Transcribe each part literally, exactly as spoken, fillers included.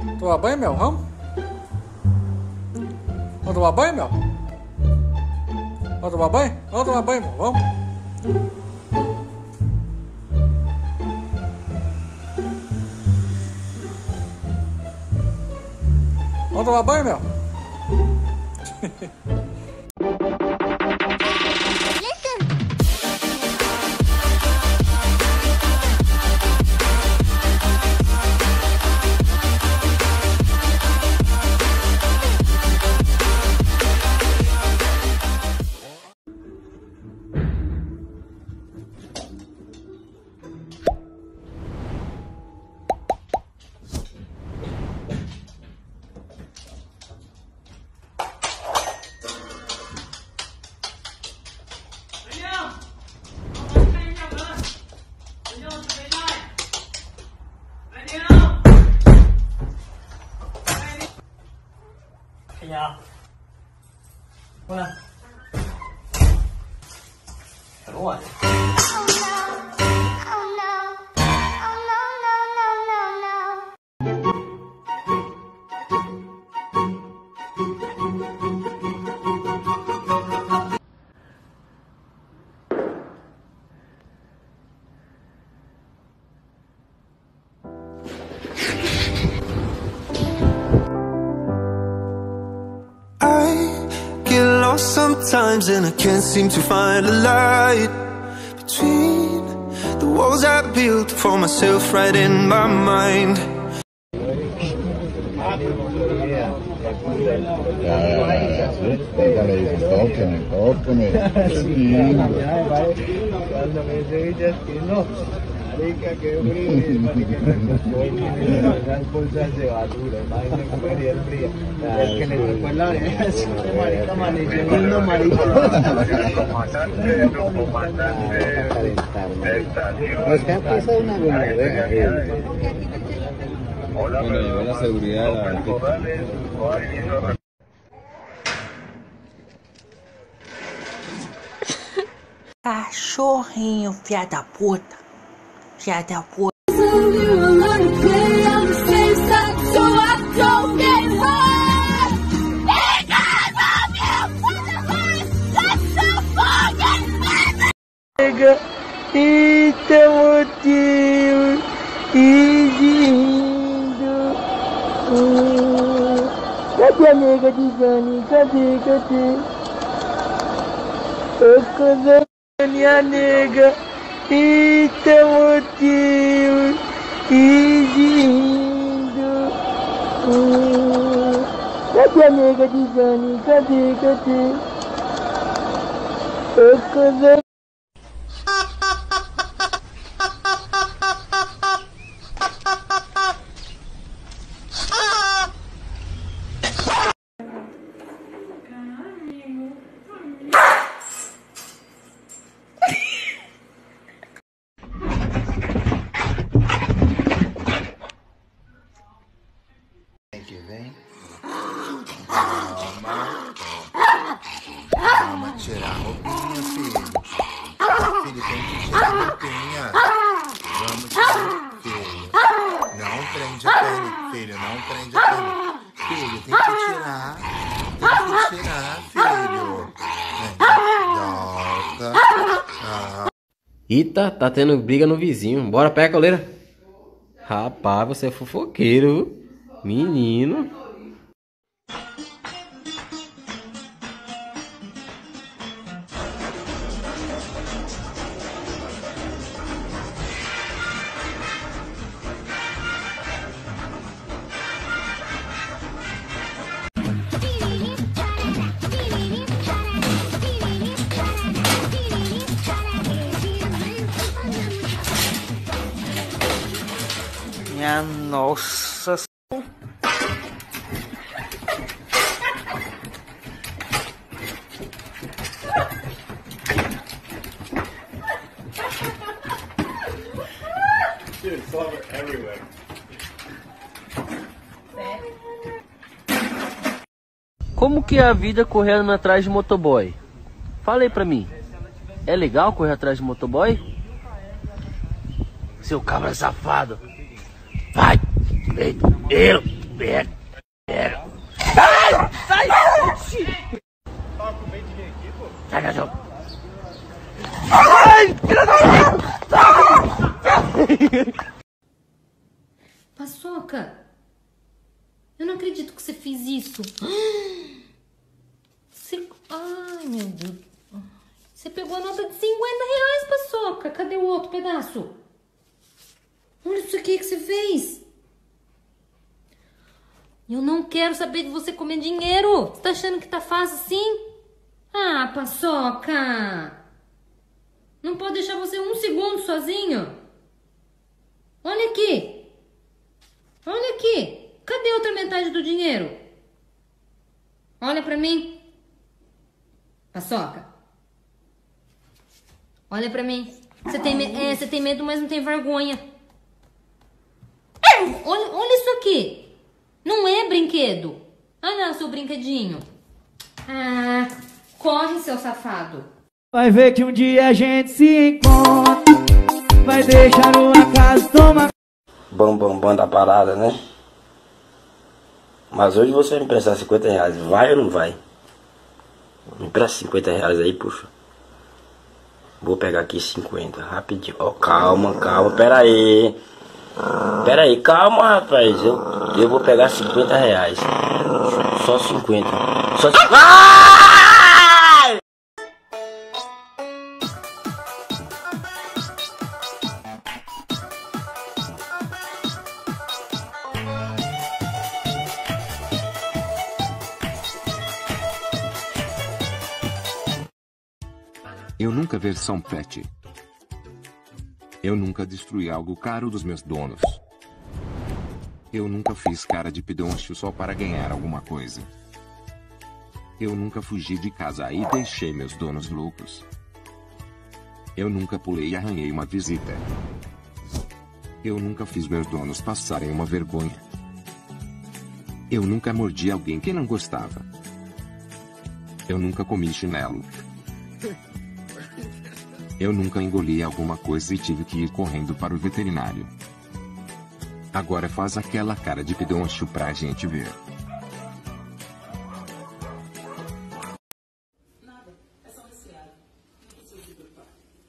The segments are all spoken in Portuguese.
Tomar banho, Mel? Vamos? Vamos tomar banho, Mel? Vamos tomar banho? Vamos tomar banho, Mel? Vamos? Vamos tomar banho, Mel? Ja. Voilà. Rồi. Sometimes and I can't seem to find a light between the walls I built for myself right in my mind. Bueno, llegó la seguridad. Cachorrinho, filha da puta. Filha da puta. E teu motivo e rindo. Hum. Cadê a nega de Jane? Cadê, cadê? Eu casei minha nega e teu motivo e rindo. Hum. Cadê a nega de Jane? Cadê, cadê? Eu casei. Que vem. Calma. Calma, tirar a roupinha, filho. Filho, tem que tirar a roupinha. Vamos tirar, filho. Não prende a pele, filho. Não prende a pele. Filho, tem que tirar. Tem que tirar, filho. Vem, Doca. Ah. Eita, tá tendo briga no vizinho. Bora, pega a coleira. Rapaz, você é fofoqueiro. Menino. Minha nossa. Como que é a vida correndo atrás de motoboy? Fala aí pra mim. É legal correr atrás de motoboy? Seu cabra safado. Vai! Ele! Pera, pera. Sai! Sai! Tava com medo de vir aqui, pô? Sai, cachorro. Ai, filha da Paçoca, eu não acredito que você fez isso. Você... Ai, meu Deus. Você pegou a nota de cinquenta reais, Paçoca. Cadê o outro pedaço? Olha isso aqui que você fez. Eu não quero saber de você comer dinheiro. Você tá achando que tá fácil assim? Ah, Paçoca. Não pode deixar você um segundo sozinho. Olha aqui. Olha aqui. Cadê a outra metade do dinheiro? Olha pra mim. Paçoca. Olha pra mim. Você tem, me- é, você tem medo, mas não tem vergonha. Olha, olha isso aqui. Não é brinquedo. Olha lá o seu brinquedinho. Ah, corre, seu safado. Vai ver que um dia a gente se encontra. Vai deixar o acaso tomar. Bam, bam, bam da parada, né? Mas hoje você vai me emprestar cinquenta reais. Vai ou não vai? Me empresta cinquenta reais aí, puxa. Vou pegar aqui cinquenta, rapidinho. Ó, oh, calma, calma, pera aí. Pera aí, calma, rapaz. Eu, eu vou pegar cinquenta reais. Só cinquenta. Só cinquenta. Eu nunca versão pet. Eu nunca destruí algo caro dos meus donos. Eu nunca fiz cara de pedoncho só para ganhar alguma coisa. Eu nunca fugi de casa e deixei meus donos loucos. Eu nunca pulei e arranhei uma visita. Eu nunca fiz meus donos passarem uma vergonha. Eu nunca mordi alguém que não gostava. Eu nunca comi chinelo. Eu nunca engoli alguma coisa e tive que ir correndo para o veterinário. Agora faz aquela cara de pedoncho pra gente ver. Nada, é só um resfriado. Não precisa se preocupar.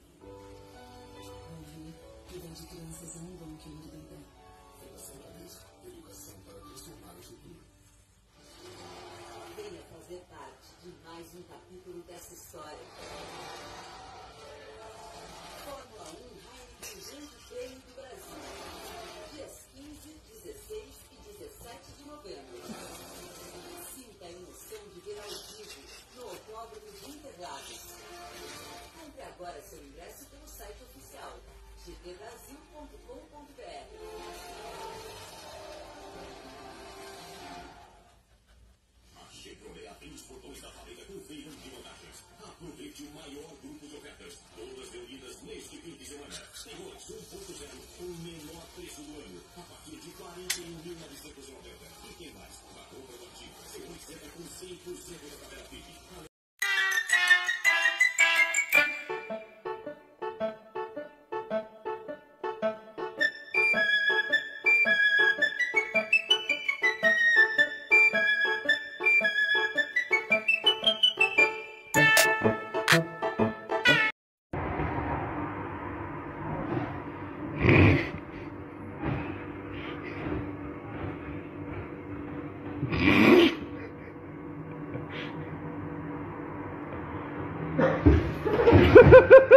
Ouvi que vem de crianças é um dom que muito bem tem. Educação para Deus, educação para transformar o futuro. Venha fazer parte de mais um capítulo dessa história. Fórmula um Heineken Grande Prêmio do Brasil. Dias quinze, dezesseis e dezessete de novembro. Sinta a emoção de ver ao vivo no Autódromo de Interlagos. Compre agora seu ingresso pelo site oficial g p brasil ponto com ponto b r. A Chevrolet abriu os portões da fábrica com feirão de vantagens. Aproveite o maior grupo de ofertas, todas reunidas neste fim de semana. Terrores um ponto zero, o menor preço do ano, a partir de quarenta e um mil novecentos e noventa. E tem mais, na compra do ativo, você recebe com cem por cento da tabela F I P. Ha ha ha!